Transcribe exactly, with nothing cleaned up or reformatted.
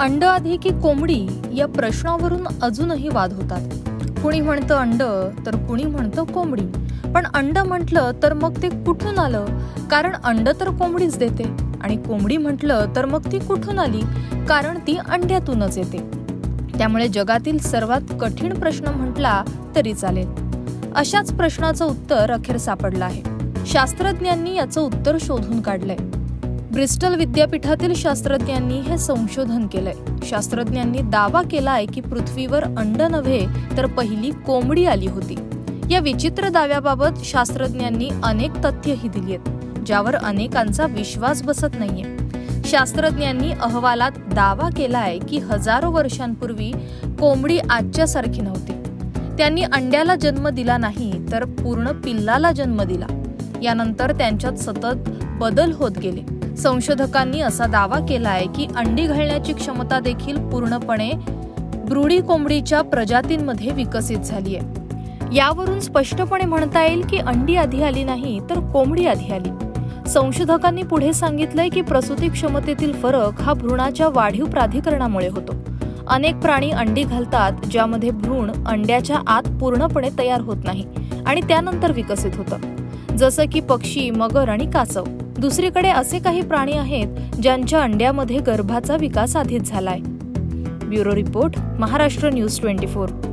अंड आधी की कोंबडी या प्रश्नावरून अजूनही वाद होतात। कुणी म्हणतं अंड तर कुणी म्हणतं कोंबडी, पण अंड म्हटलं तर मग ते कुठून आलं? कारण अंड तर कोंबडीच देते, आणि कोंबडी म्हटलं तर मग ती कुठून आली? कारण ती अंड्यातूनच येते। त्यामुळे जगातील सर्वात कठीण प्रश्न म्हटला तरी चालेल। अशाच प्रश्नाचं उत्तर अखेर सापडलं आहे। शास्त्रज्ञांनी याचं उत्तर शोधून काढलंय। ब्रिस्टल विद्यापीठातील शास्त्रज्ञांनी हे संशोधन केलंय। शास्त्रज्ञांनी दावा केलाय की पृथ्वीवर अंड नव्हे तर पहिली कोंबडी आली होती। या विचित्र दाव्याबाबत शास्त्रज्ञांनी अनेक तथ्यही दिली आहेत, ज्यावर अनेकांचा विश्वास बसत नाहीये। शास्त्रज्ञांनी अहवालात दावा केलाय की हजारो वर्षांपूर्वी कोंबडी आजच्या सारखी नव्हती। त्यांनी अंड्याला जन्म दिला नाही तर पूर्ण पिल्लाला जन्म दिला। यानंतर त्यांच्यात सतत बदल होत गेले। संशोधकांनी असा दावा केलाय की अंडी घालण्याची क्षमता देखील पूर्णपणे ब्रूडी कोंबडीच्या प्रजातींमध्ये विकसित झाली आहे। यावरून स्पष्टपणे म्हणता येईल की अंडी आधी आली नाही तर कोंबडी आधी आली। संशोधकांनी पुढे सांगितलंय की प्रसूती क्षमतेतील फरक हा भ्रूणाच्या वाढीव प्राधिकरणामुळे होतो। अनेक प्राणी अंडी घालतात ज्यामध्ये भ्रूण अंड्याच्या आत पूर्णपणे तयार होत नाही आणि त्यानंतर विकसित होतं, जसं की पक्षी, मगर आणि कासव। दुसरीकडे असे काही प्राणी आहेत ज्यांच्या अंड्यामध्ये गर्भाचा विकास आधीच झालाय। ब्युरो रिपोर्ट, महाराष्ट्र न्यूज चोवीस